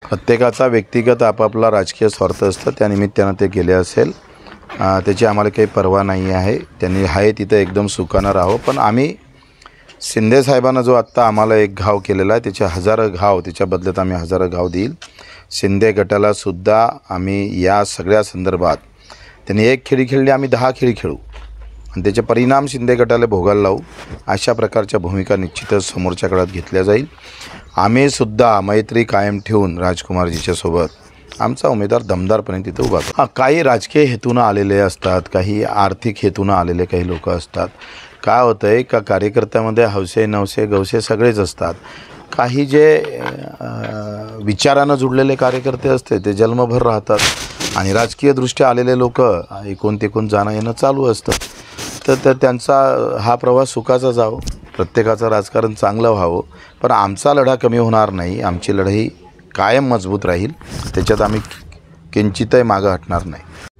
प्रत्येकाचा व्यक्तिगत आपापला राजकीय स्वार्थ असतं, त्या निमित्तानं ते गेले असेल, त्याची आम्हाला काही पर्वा नाही आहे. त्यांनी आहे तिथं एकदम सुखानं राहावं. पण आम्ही शिंदे साहेबांना जो आत्ता आम्हाला एक घाव केलेला आहे, त्याचे हजारो घाव, त्याच्या बदल्यात आम्ही हजारो घाव देईल. शिंदे गटालासुद्धा आम्ही या सगळ्या संदर्भात, त्यांनी एक खेळी खेळली, आम्ही 10 खेळी खेळू आणि त्याचे परिणाम शिंदे गटाला भोगायला लावू. अशा प्रकारच्या भूमिका निश्चितच समोरच्या काळात घेतल्या जाईल. आम्हीसुद्धा मैत्री कायम ठेवून राजकुमारजीच्या सोबत आमचा उमेदवार दमदारपणे तिथं उभा करू. काही राजकीय हेतूनं आलेले असतात, काही आर्थिक हेतूनं आलेले काही लोक असतात. काय होतं आहे का, कार्यकर्त्यामध्ये हौसे नवसे गवसे सगळेच असतात. काही जे विचारानं जुडलेले कार्यकर्ते असते ते जन्मभर राहतात आणि राजकीयदृष्ट्या आलेले लोक एकूण तिकून जाणं येणं चालू असतं. तर त्यांचा हा प्रवास सुखाचा जावो, प्रत्येकाचं राजकारण चांगलं व्हावं. पण आमचा लढा कमी होणार नाही, आमची लढाई कायम मजबूत राहील. त्याच्यात आम्ही किंचितही मागं हटणार नाही.